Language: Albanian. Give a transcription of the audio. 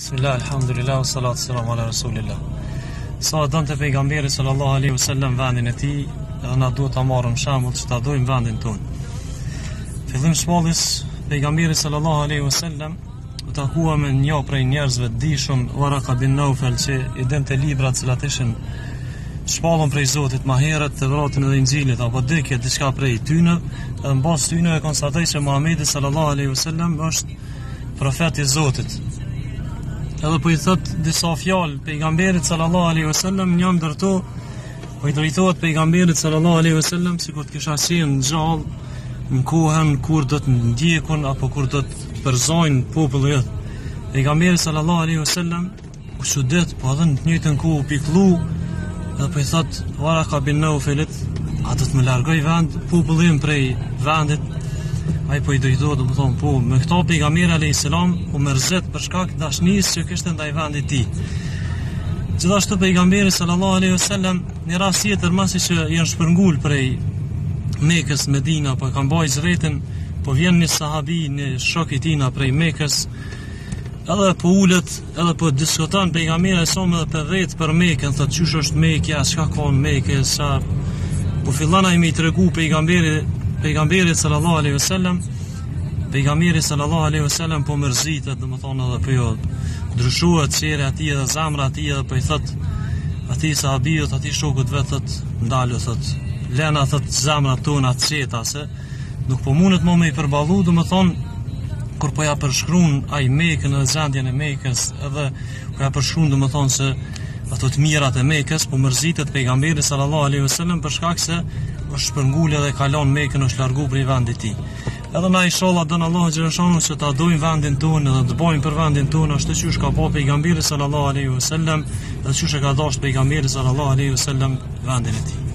Bismillah, alhamdulillah, salatu salamu ala rasulillah. Sa dënte pejgamberi sallallahu alaihi wasallam vendin e tij, dhe na duhet ta marrim shembull që ta dojmë vendin tonë. Fillim shpallës, pejgamberi sallallahu alaihi wasallam u takua me një prej njerëzve të dijshëm, Waraka bin Naufel, që i dente librat cilat ishin shpallën prej Zotit ma herët, të vratin edhe Injilit apo dikje diçka prej tyne, dhe mbas tyne e konstatoi se Muhamedi sallallahu alaihi wasallam është profeti i Zotit. Edhe po i thot disa fjalë pejgamberit sallallahu alaihi wasallam, një ndër to po i drejtohet pejgamberit sallallahu alaihi wasallam sikur të kisha qenë gjallë në kohën kur do të ndjekun apo kur do të përzojnë populli yt. Pejgamberi sallallahu alaihi wasallam u çudet, po edhe në të njëjtën kohë u pikëllu, edhe po i thot Waraka bin Naufelit, a do të më largoj popullin prej vendit? Ai po i drejtohet, do të thonë, po me këto pejgamberi alayhis salam u mërzet për shkak të dashurisë që kishte ndaj vendit të tij. Gjithashtu pejgamberi sallallahu alaihi wasallam në rast tjetër, masi që janë shpërngul prej Mekës Medina, po e kanë bajë zretën, po vjen një sahabi, një shok i tina prej Mekës, edhe po ulet, edhe po diskuton pejgamberi sa më për vetë për Mekën, thotë çush është Mekja, çka ka në Mekë, sa po fillon ai më i tregu pejgamberi sallallahu alaihi wasallam. Pejgamberi sallallahu alaihi wasallam po mërzitet, domethënë edhe po jo ndryshohet çera atij dhe zemra atij, edhe po i thot atij sahabiut, atij shokut vet, thot ndalo, thot lena, thot zemrat tona të qeta, se nuk po mundet më i përballu, domethënë kur po ja përshkruan ai Mekën dhe gjendjen e Mekës, edhe po ja përshkruan domethënë se ato të mirat e Mekës, po mërzitet pejgamberi sallallahu alaihi wasallam për shkak se është shpërngul dhe kalon Mekën, është largu prej vendit të tij. Edhe na inshallah don Allahu xhaleshanu që ta dojmë vendin tonë dhe të bëjmë për vendin tonë ashtu siç ka bëu pejgamberi sallallahu alaihi wasallam, dhe siç e ka dashur pejgamberi sallallahu alaihi wasallam vendin e tij.